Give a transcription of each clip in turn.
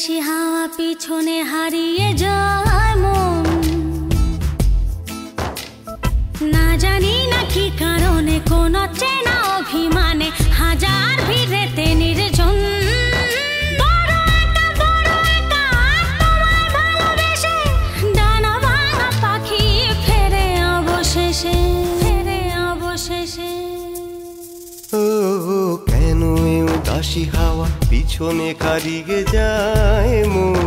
উদাসী হাওয়া পিছনে হারিয়ে যায় মন। না জানি না কি কারণে কোন চেনা অভিমানে হাজার ভিড়েতে নির্জন। বড় একা তোমায় ভালোবেসে ডানা ভাঙা পাখি ফেরে অবশেষে। ও কেন এ উদাসী হাওয়া পিছনে হারিয়ে যায় মন।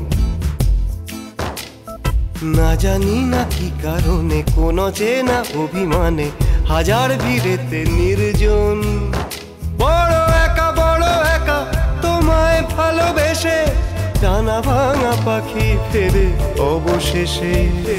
না জানি না কি কারণে কোন চেনা অভিমানে হাজার ভিড়েতে নির্জন। বড় একা তোমায় ভালোবেসে ডানা ভাঙা পাখি ফেরে অবশেষে।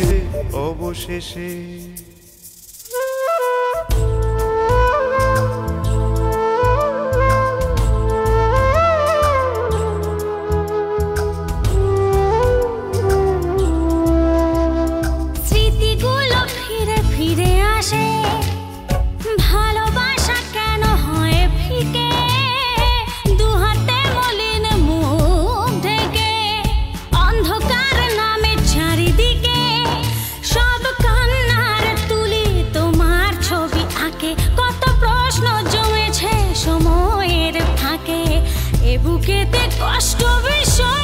ভালোবাসা কেন হয় ফিকে, দুহাতে মলিন মুখ ঢেকে অন্ধকার নামে চারিদিকে সব কান্নার তুলি তোমার ছবি আঁকে। কত প্রশ্ন জমেছে সময়ের ফাঁকে, এ বুকেতে কষ্ট ভীষণ।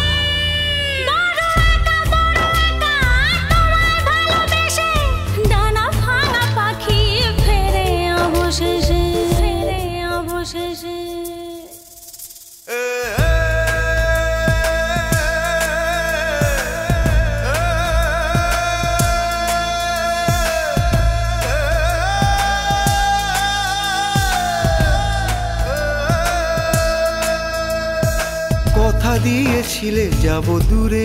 কথা দিয়েছিলে যাব দূরে,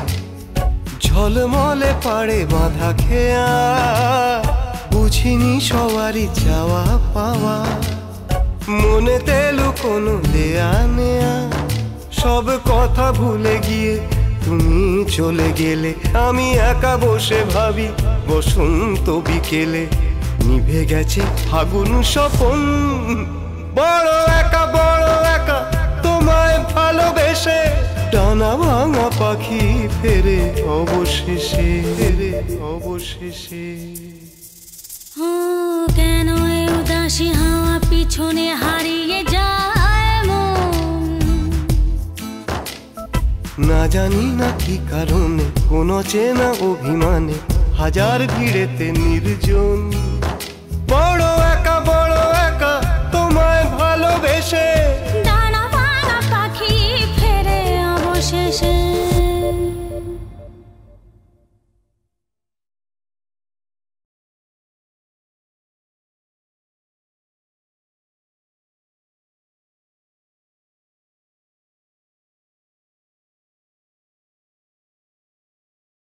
ঝলমলে পাড়ে বাঁধা খেয়া। বুঝিনি সবারই যাওয়া পাওয়া, মনেতে লুকোনো দেয়া নেয়া। সব কথা ভুলে গিয়ে তুমি চলে গেলে, আমি একা বসে ভাবি বসন্ত বিকেলে নিভে গেছে ফাগুন স্বপন। বড় একা তোমায় ভালোবেসে ডানা ভাঙা পাখি ফেরে অবশেষে। কেন এ উদাসী হাওয়া পিছনে হারিয়ে যায় মন। না জানি না কি কারণে কোন চেনা অভিমানে হাজার ভিড়েতে নির্জন। বড় একা তোমায় ভালোবেসে ডানা ভাঙা পাখি ফেরে অবশেষে।